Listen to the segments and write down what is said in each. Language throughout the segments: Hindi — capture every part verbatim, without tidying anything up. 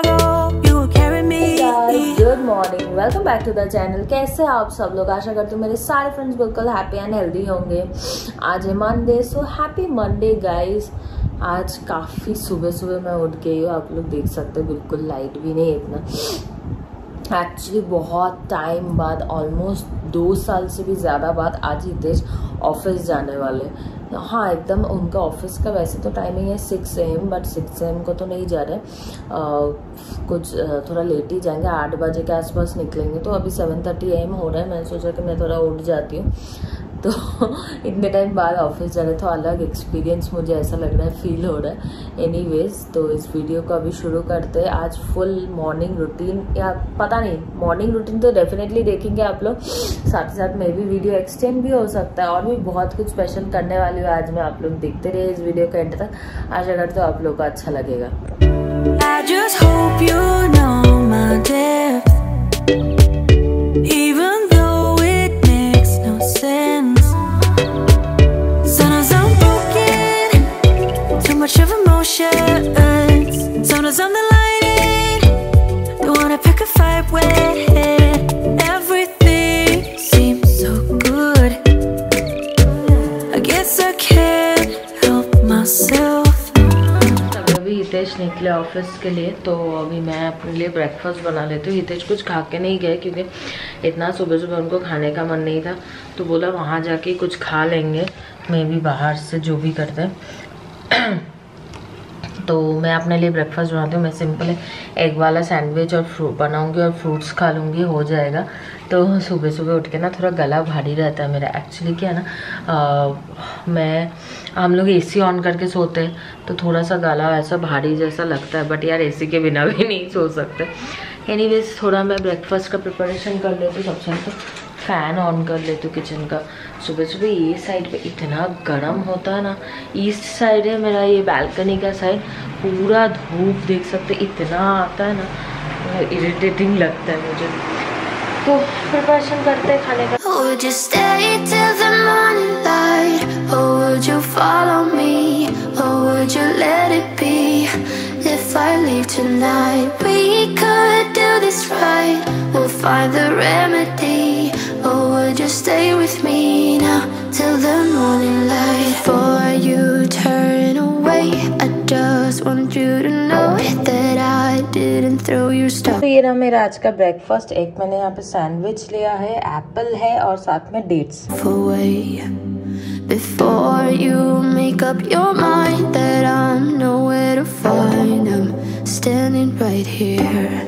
Good morning, welcome back to the channel. कैसे आप सब लोग? आशा करती हूँ मेरे सारे फ्रेंड्स बिल्कुल हैप्पी एंड हेल्दी होंगे। आज है Monday, so happy Monday guys. आज काफ़ी सुबह सुबह मैं उठ गई हूँ, आप लोग देख सकते हो, बिल्कुल लाइट भी नहीं इतना। एक्चुअली बहुत टाइम बाद, ऑलमोस्ट दो साल से भी ज़्यादा बाद आज हितेश ऑफिस जाने वाले। हाँ, एकदम उनका ऑफिस का वैसे तो टाइमिंग है six A M, but six A M को तो नहीं जा रहे, आ, कुछ थोड़ा लेट ही जाएंगे, आठ बजे के आसपास निकलेंगे। तो अभी सेवन थर्टी ए एम हो रहा है। मैंने सोचा कि मैं थोड़ा उठ जाती हूँ, तो इतने टाइम बाद ऑफिस जा रहे, तो अलग एक्सपीरियंस मुझे ऐसा लग रहा है, फील हो रहा है। एनीवेज, तो इस वीडियो को अभी शुरू करते हैं। आज फुल मॉर्निंग रूटीन, या पता नहीं, मॉर्निंग रूटीन तो डेफिनेटली देखेंगे आप लोग, साथ ही साथ मे भी वीडियो एक्सटेंड भी हो सकता है, और भी बहुत कुछ स्पेशल करने वाली हूँ आज मैं। आप लोग देखते रहिए इस वीडियो को एंड तक, आशा करते हो आप लोग को अच्छा लगेगा। I just hope you know my depth, even though it makes no sense. Sometimes I'm broken, too much of emotions. Sometimes I'm the lightning, don't wanna pick a fight when everything seems so good. I guess I can't help myself. अभी हितेश निकले ऑफिस के लिए, तो अभी मैं अपने लिए ब्रेकफास्ट बना लेती हूँ। हितेश कुछ खा के नहीं गए, क्योंकि इतना सुबह सुबह उनको खाने का मन नहीं था, तो बोला वहाँ जाके कुछ खा लेंगे, मैं भी बाहर से जो भी करते हैं। तो मैं अपने लिए ब्रेकफास्ट बनाती हूँ। मैं सिंपल है एग वाला सैंडविच और फ्रूट बनाऊँगी और फ्रूट्स खा लूँगी, हो जाएगा। तो सुबह सुबह उठ के ना थोड़ा गला भारी रहता है मेरा। एक्चुअली क्या है ना, आ, मैं हम लोग एसी ऑन करके सोते हैं, तो थोड़ा सा गला ऐसा भारी जैसा लगता है, बट यार एसी के बिना भी नहीं सो सकते। एनीवेज, थोड़ा मैं ब्रेकफास्ट का प्रिपरेशन कर लेती हूँ। सबसे पहले तो फ़ैन ऑन कर लेती हूँ किचन का। सुबह सुबह ये साइड पे इतना गर्म होता है ना, ईस्ट साइड है मेरा ये बालकनी का साइड, पूरा धूप देख सकते, इतना आता है ना, इरिटेटिंग लगता है मुझे। तो प्रिपरेशन करते हैं खाने का। Would you stay till the morning light, or would you follow me, or would you let it be? If I leave tonight, we could do this right, we'll find the remedy. Or would you stay with me now till the morning light? Before you turn away, I just want you to know that I didn't throw your stuff. तो ये रहा मेरा आज का ब्रेकफास्ट। एक मैंने यहाँ पे सैंडविच लिया है, एप्पल है और साथ में dates. Before you make up your mind that I'm nowhere to find, I'm standing right here.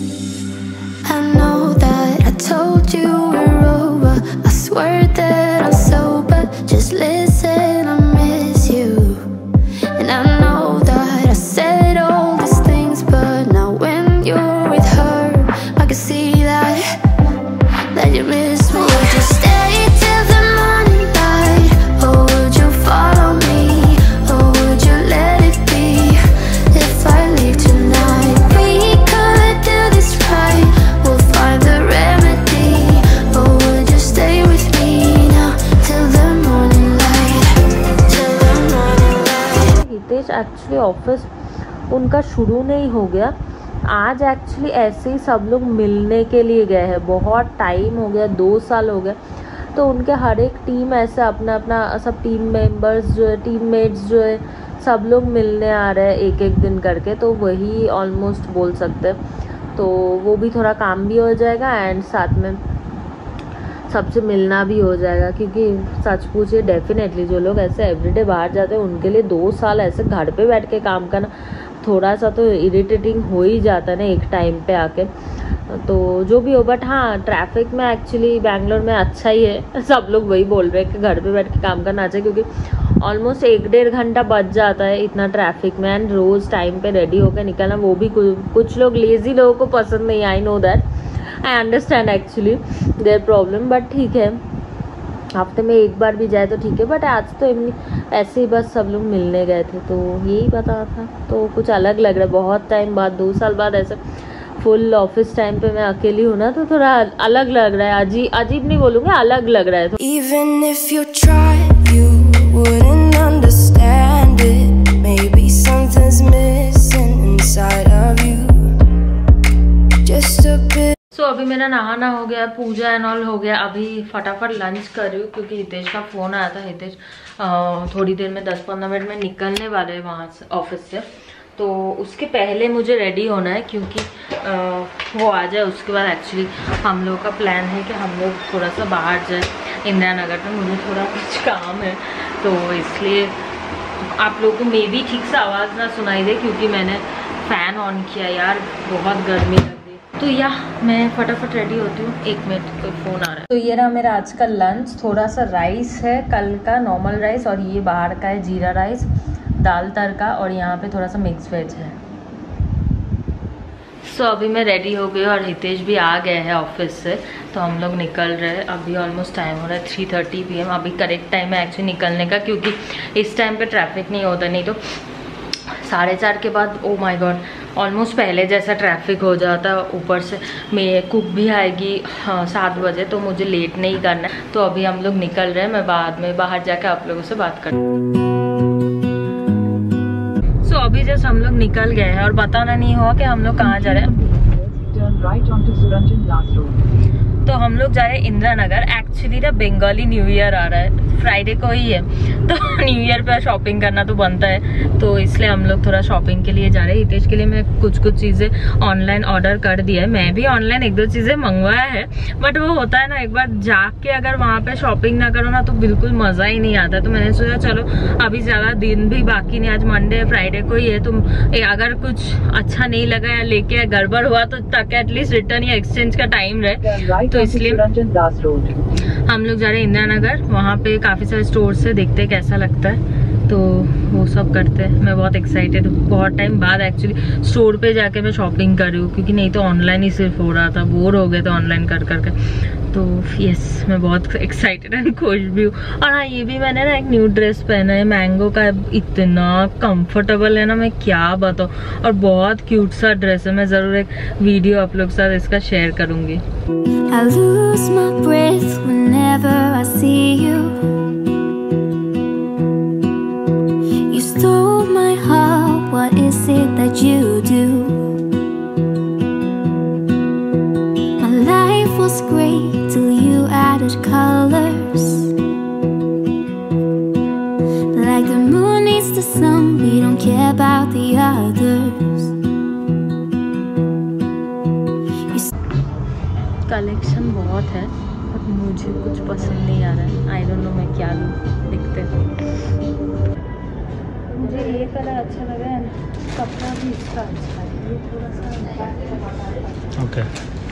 I know that I told you we're over, I swear that I'm sober, just listen, I miss you. And I know that I said all these things, but now when you're with her, I can see that, that you miss me. Would you stay till the morning light, or would you follow me, or would you let it be? If I leave tonight, we could do this right, we'll find the remedy. Or would you stay with me now till the morning light, till the morning light? Hitesh actually office उनका शुरू नहीं हो गया आज, एक्चुअली ऐसे ही सब लोग मिलने के लिए गए हैं। बहुत टाइम हो गया, दो साल हो गए, तो उनके हर एक टीम ऐसे अपना अपना सब टीम मेंबर्स जो है, टीममेट्स जो है, सब लोग मिलने आ रहे हैं एक एक दिन करके। तो वही ऑलमोस्ट बोल सकते हैं, तो वो भी थोड़ा काम भी हो जाएगा एंड साथ में सबसे मिलना भी हो जाएगा। क्योंकि सच पूछिए, डेफिनेटली जो लोग ऐसे एवरीडे बाहर जाते हैं, उनके लिए दो साल ऐसे घर पे बैठ के काम करना थोड़ा सा तो इरिटेटिंग हो ही जाता है ना एक टाइम पे आके। तो जो भी हो, बट हाँ, ट्रैफिक में एक्चुअली बैंगलोर में अच्छा ही है। सब लोग वही बोल रहे हैं कि घर पे बैठ के काम करना अच्छा है, क्योंकि ऑलमोस्ट एक डेढ़ घंटा बच जाता है इतना ट्रैफिक में, एंड रोज़ टाइम पे रेडी होकर निकलना, वो भी कुछ कुछ लोग लेज़ी लोगों को पसंद नहीं। I know that, I understand actually there problem, but ठीक है, हफ्ते में एक बार भी जाए तो ठीक है। बट आज तो ऐसे ही बस सब लोग मिलने गए थे, तो यही बता था, तो कुछ अलग लग रहा है। बहुत टाइम बाद, दो साल बाद ऐसे फुल ऑफिस टाइम पे मैं अकेली हूँ ना, तो थोड़ा अलग लग रहा है। अजीब अजीब नहीं बोलूँगी, अलग लग रहा है। तो Even if you try, you wouldn't understand it. Maybe something's missing inside of you. अभी मेरा नहाना हो गया, पूजा एंड ऑल हो गया। अभी फटाफट लंच कर रही हूँ क्योंकि हितेश का फ़ोन आया था। हितेश थोड़ी देर में दस पंद्रह मिनट में निकलने वाले हैं वहाँ से, ऑफिस से। तो उसके पहले मुझे रेडी होना है क्योंकि आ, वो आ जाए। उसके बाद एक्चुअली हम लोग का प्लान है कि हम लोग थोड़ा सा बाहर जाए इंदिरा नगर में। मुझे थोड़ा कुछ काम है तो इसलिए आप लोगों को मे भी ठीक से आवाज़ ना सुनाई दे क्योंकि मैंने फ़ैन ऑन किया यार, बहुत गर्मी लग रही। तो या मैं फटाफट रेडी होती हूँ, एक मिनट कोई फ़ोन आ रहा है। तो ये रहा मेरा आज का लंच। थोड़ा सा राइस है कल का, नॉर्मल राइस, और ये बाहर का है जीरा राइस, दाल तड़का, और यहाँ पे थोड़ा सा मिक्स वेज है। सो so, अभी मैं रेडी हो गई और हितेश भी आ गए हैं ऑफिस से, तो हम लोग निकल रहे हैं। अभी ऑलमोस्ट टाइम हो रहा है थ्री थर्टी पी एम। अभी करेक्ट टाइम है एक्चुअली निकलने का क्योंकि इस टाइम पे ट्रैफिक नहीं होता, नहीं तो साढ़े चार के बाद ओ माय गॉड ऑलमोस्ट पहले जैसा ट्रैफिक हो जाता। ऊपर से मैं कुक भी आएगी हाँ सात बजे, तो मुझे लेट नहीं करना है। तो अभी हम लोग निकल रहे हैं, मैं बाद में बाहर जाके आप लोगों से बात करूँ। तो so, अभी जस्ट हम लोग निकल गए हैं और बताना नहीं हुआ कि हम लोग कहाँ जा रहे हैं। तो हम लोग जा रहे हैं इंदिरा नगर। एक्चुअली ना बंगाली न्यू ईयर आ रहा है, फ्राइडे को ही है, तो न्यू ईयर पे शॉपिंग करना तो बनता है, तो इसलिए हम लोग थोड़ा शॉपिंग के लिए जा रहे हैं। हितेश के लिए मैं कुछ कुछ चीज़ें ऑनलाइन ऑर्डर कर दिया है। मैं भी ऑनलाइन एक दो चीज़ें मंगवाया है, बट वो होता है ना एक बार जाके अगर वहाँ पे शॉपिंग ना करो ना तो बिल्कुल मज़ा ही नहीं आता। तो मैंने सोचा चलो अभी ज़्यादा दिन भी बाकी नहीं, आज मंडे फ्राइडे को ही है, तो अगर कुछ अच्छा नहीं लगा या लेके गड़बड़ हुआ तो तक एटलीस्ट रिटर्न या एक्सचेंज का टाइम रहे। तो इसलिए हम लोग जा रहे हैं इंदिरा नगर। वहाँ पे काफ़ी सारे स्टोर से देखते हैं कैसा लगता है, तो वो सब करते हैं। मैं बहुत एक्साइटेड हूँ, बहुत टाइम बाद एक्चुअली स्टोर पे जाके मैं शॉपिंग कर रही हूँ क्योंकि नहीं तो ऑनलाइन ही सिर्फ हो रहा था, बोर हो गए थे ऑनलाइन कर करके। तो यस मैं बहुत एक्साइटेड एंड खुश भी हूँ। और हाँ ये भी मैंने ना एक न्यू ड्रेस पहना है, मैंगो का, इतना कंफर्टेबल है ना मैं क्या बताऊँ, और बहुत क्यूट सा ड्रेस है। मैं ज़रूर एक वीडियो आप लोग के साथ इसका शेयर करूँगी। I lose my breath whenever I see you. You stole my heart, what is it that you do? My life was great till you added colors. Like the moon needs the sun, we don't care about the others. Collection बहुत है बट मुझे कुछ पसंद नहीं आ रहा है। आई डोंट नो मैं क्या लूँ, देखते हैं। मुझे ये कलर अच्छा लगा है, कपड़ा भी इसका अच्छा है, ये थोड़ा सा ओके।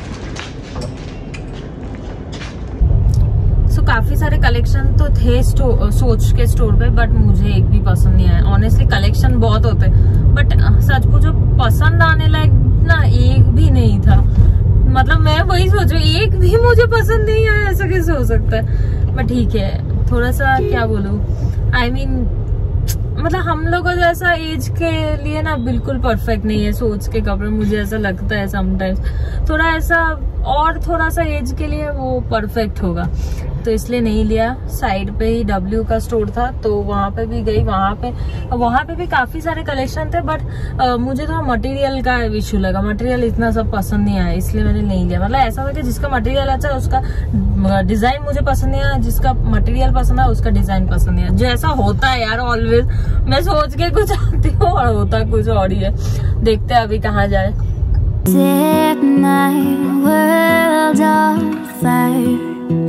सो काफ़ी सारे कलेक्शन तो थे सोच के स्टोर पे, बट मुझे एक भी पसंद नहीं आया। ऑनेस्टली कलेक्शन बहुत होते बट सच पूछो पसंद आने लायक ना एक भी नहीं था। मतलब मैं वही सोचू एक भी मुझे पसंद नहीं आया, ऐसा कैसे हो सकता है। बट ठीक है, थोड़ा सा क्या बोलूं, आई I मीन mean, मतलब हम लोगों जैसा एज के लिए ना बिल्कुल परफेक्ट नहीं है सोच के कपड़े, मुझे ऐसा लगता है समटाइम्स। थोड़ा ऐसा और थोड़ा सा एज के लिए वो परफेक्ट होगा, तो इसलिए नहीं लिया। साइड पे ही डब्ल्यू का स्टोर था तो वहाँ पे भी गई, वहाँ पे वहाँ पे भी काफी सारे कलेक्शन थे, बट आ, मुझे थोड़ा मटेरियल का इशू लगा। मटेरियल इतना सब पसंद नहीं आया, इसलिए मैंने नहीं लिया। मतलब ऐसा था कि जिसका मटेरियल अच्छा है उसका डिजाइन मुझे पसंद नहीं आया, जिसका मटेरियल पसंद है उसका डिजाइन पसंद नहीं आया। जो ऐसा होता है यार ऑलवेज, मैं सोच के कुछ आती हूँ और होता कुछ और ही है। देखते हैं अभी कहाँ जाए। Set my world on fire.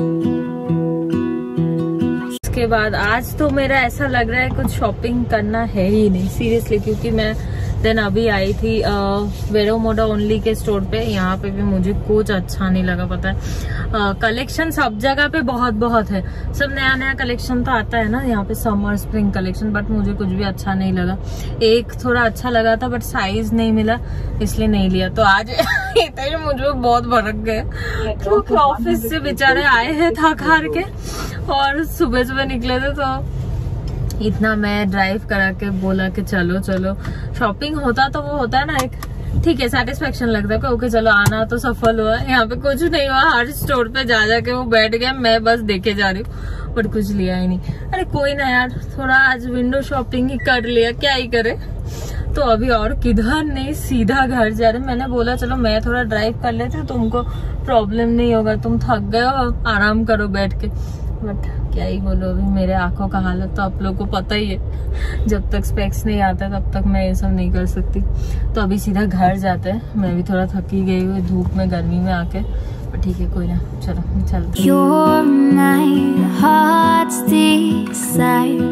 के बाद आज तो मेरा ऐसा लग रहा है कुछ शॉपिंग करना है ही नहीं सीरियसली, क्योंकि मैं देन अभी आई थी वेरो मोडा ओनली के स्टोर पे। यहाँ पे भी मुझे कुछ अच्छा नहीं लगा, पता है। कलेक्शन सब जगह पे बहुत बहुत है, सब नया नया कलेक्शन तो आता है ना यहाँ पे, समर स्प्रिंग कलेक्शन, बट मुझे कुछ भी अच्छा नहीं लगा। एक थोड़ा अच्छा लगा था बट साइज नहीं मिला, इसलिए नहीं लिया। तो आज इतने मुझे बहुत भड़क गए क्योंकि ऑफिस से बेचारे आए हैं थक हार के और सुबह सुबह निकले थे, तो इतना मैं ड्राइव करा के बोला कि चलो चलो शॉपिंग होता तो वो होता है ना एक ठीक है सेटिस्फेक्शन लगता है कि ओके चलो आना तो सफल हुआ। यहाँ पे कुछ नहीं हुआ, हर स्टोर पे जा जा के वो बैठ गया, मैं बस देखे जा रही हूँ बट कुछ लिया ही नहीं। अरे कोई ना यार, थोड़ा आज विंडो शॉपिंग ही कर लिया, क्या ही करे। तो अभी और किधर नहीं, सीधा घर जा रहे। मैंने बोला चलो मैं थोड़ा ड्राइव कर लेती हूँ, तुमको प्रॉब्लम नहीं होगा, तुम थक गए हो, आराम करो बैठ के। बट क्या ही बोलो, अभी मेरे आंखों का हालत तो आप लोगों को पता ही है, जब तक स्पेक्स नहीं आता तब तक मैं ये सब नहीं कर सकती। तो अभी सीधा घर जाते हैं, मैं भी थोड़ा थकी गई हुई धूप में गर्मी में आके, पर ठीक है कोई ना, चलो चलते। You're my heart's desire.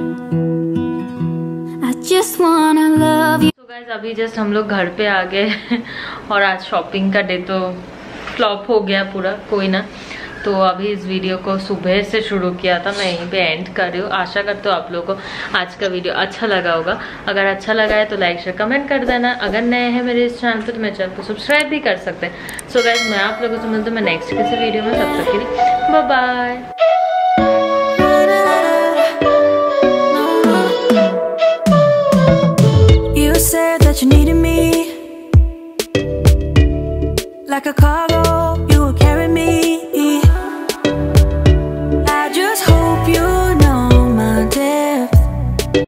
I just wanna love you. तो गाइस अभी जस्ट हम लोग घर पे आ गए और आज शॉपिंग का डे तो फ्लॉप हो गया पूरा, कोई ना। तो अभी इस वीडियो को सुबह से शुरू किया था, मैं यहीं पे एंड कर रही हूँ। आशा करते हो आप लोगों को आज का वीडियो अच्छा लगा होगा। अगर अच्छा लगा है तो लाइक शेयर कमेंट कर देना। अगर नए हैं मेरे इस चैनल पे तो मेरे चैनल को सब्सक्राइब भी कर सकते हैं। सो गाइस मैं आप लोगों से मिलती हूँ मैं नेक्स्ट किसी वीडियो में, तब तक के लिए bye bye. You said that you needed me like a car